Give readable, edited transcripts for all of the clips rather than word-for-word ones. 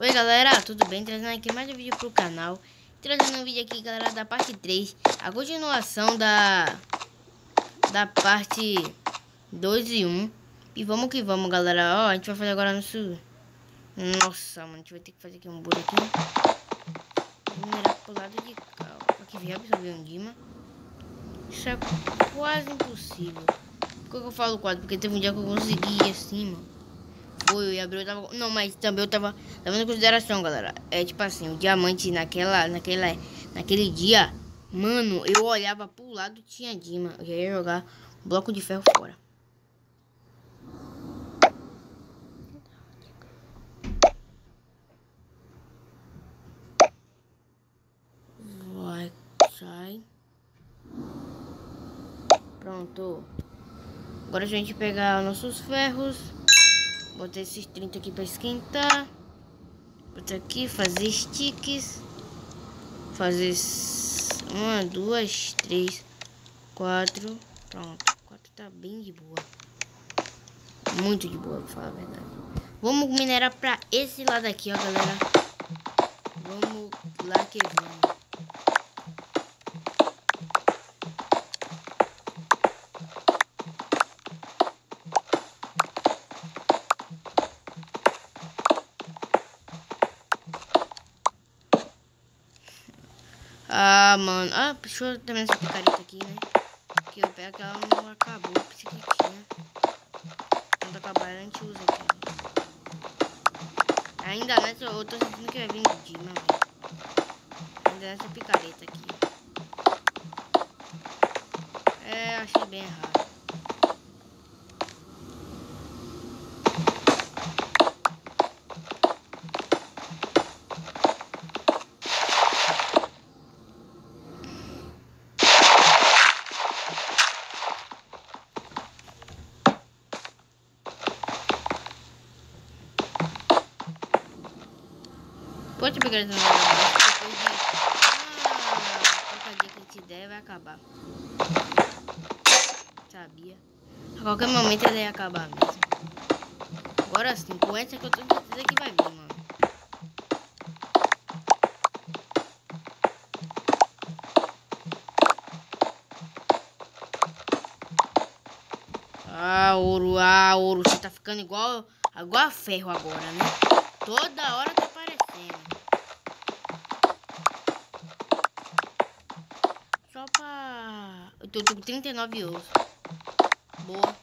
Oi galera, tudo bem? Trazendo aqui mais um vídeo pro canal. Trazendo um vídeo aqui, galera, da parte 3. A continuação da parte 2 e 1. E vamos que vamos, galera. Ó, a gente vai fazer agora nosso... Nossa, mano, a gente vai ter que fazer aqui um buraquinho. Minerar pro lado de cá. Aqui vem absorver um Dima. Isso é quase impossível. Por que eu falo quase? Porque teve um dia que eu consegui ir assim, mano. Foi, abriu, eu tava... Não, mas também eu tava levando em consideração, galera. É tipo assim, o diamante naquele dia, mano, eu olhava pro lado, tinha Dima. Eu já ia jogar um bloco de ferro fora. Vai, sai. Pronto. Agora a gente pegar nossos ferros. Botar esses 30 aqui pra esquentar. Botar aqui, fazer sticks. Fazer 1, 2, 3, 4. Pronto, 4 tá bem de boa. Muito de boa, pra falar a verdade. Vamos minerar pra esse lado aqui, ó, galera. Vamos lá que vamos. Ah, mano. Ah, deixa eu terminar essa picareta aqui, né? Porque eu pego que ela não acabou. Eu pensei que tinha. Quando acabar, a gente usa aqui. Ainda nessa, eu tô sentindo que vai vir de Dima, velho. Ainda nessa picareta aqui. É, achei bem errado. Pode pegar esse negócio depois de... qualquer dia que a gente der, vai acabar. Sabia. A qualquer momento ele ia acabar mesmo. Agora sim, com essa que eu tenho certeza que vai vir, mano. Ah, ouro. Você tá ficando igual a ferro agora, né? Toda hora tá aparecendo. Só pra... Eu tô com 39 ouros. Boa.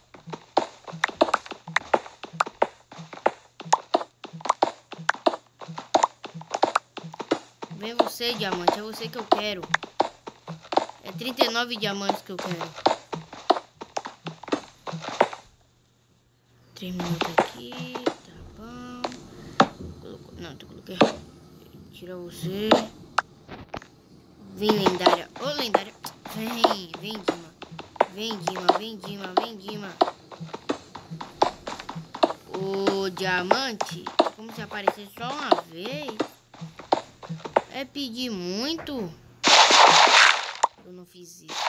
Vem você, diamante. É você que eu quero. É 39 diamantes que eu quero. 3 minutos aqui. Tá bom. Não, tu coloquei errado. Tira você. Vem, lendária. Ô, lendária. Vem, Dima. Vem, Dima. Vem, Dima. O diamante, como se aparecer só uma vez, é pedir muito. Eu não fiz isso.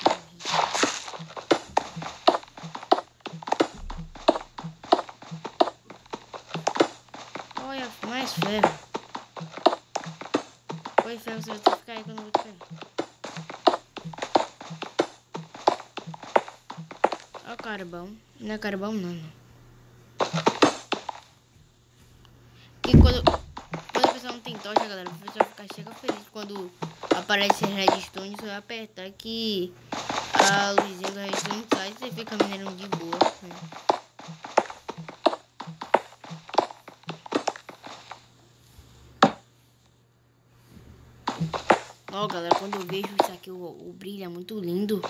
Olha, mais ferro. Oi, ferro, você vai ter que ficar aí que eu não vou te pegar. Olha o carvão. Não é carvão, não. E quando a pessoa não tem tocha, galera, a pessoa chega feliz quando aparece redstone. Você vai apertar que a luzinha da redstone sai e você fica minerando de boa, né? Ó, galera, quando eu vejo isso aqui, o brilho é muito lindo.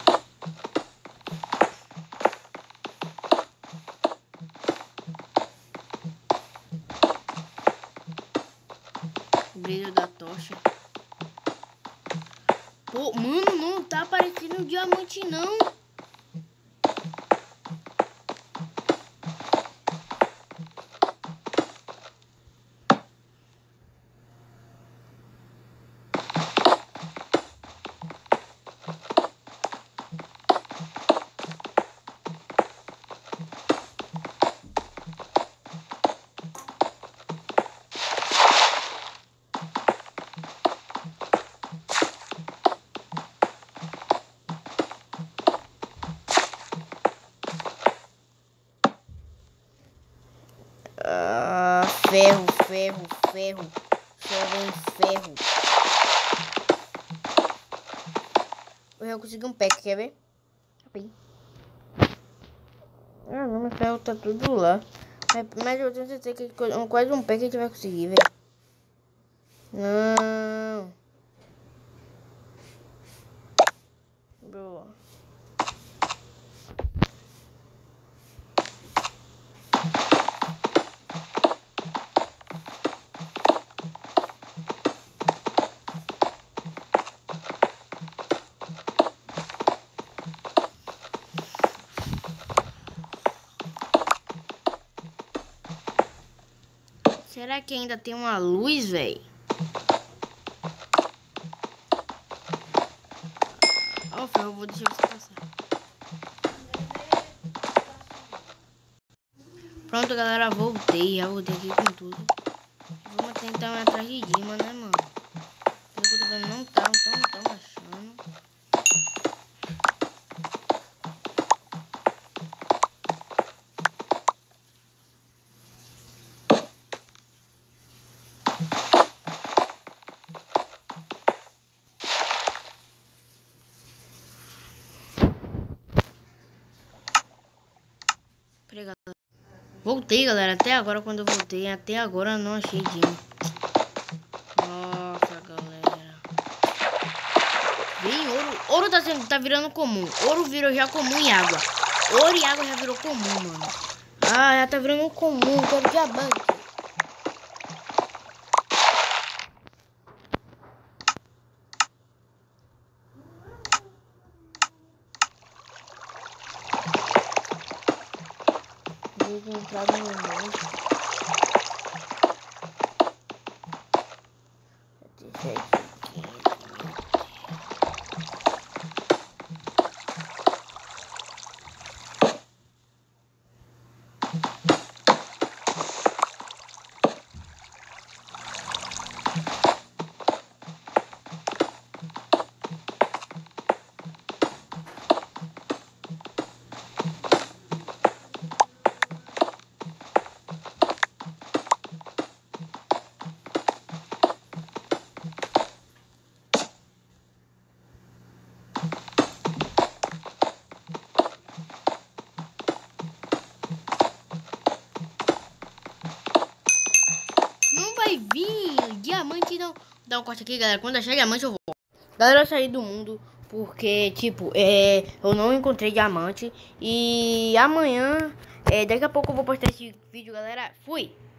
O brilho da tocha. Pô, mano, não tá aparecendo um diamante, não. ferro, ferro, ferro. Só vem ferro. Eu já consegui um pack, quer ver? Ah, não, meu ferro tá tudo lá. Mas eu tenho certeza que quase um pack a gente vai conseguir, velho. Não. Boa. Será que ainda tem uma luz, velho? Ó, ferro, eu vou deixar você passar. Pronto, galera, voltei. Já voltei aqui com tudo. Vamos tentar ir atrás de Dima, né, mano? Pelo que eu tô vendo, não tá achando. Peraí, galera. Voltei, galera. Até agora, quando eu voltei, até agora eu não achei Dima. Nossa, galera. Vem ouro. Ouro tá virando comum. Ouro virou já comum em água. Ouro e água já virou comum, mano. Ah, já tá virando comum. Quero diamante. Vou entrar no mundo. Não vai vir diamante, não. Dá um corte aqui, galera. Quando achar diamante, eu vou. Galera, eu saí do mundo porque, tipo, eu não encontrei diamante. E amanhã, daqui a pouco eu vou postar esse vídeo, galera. Fui!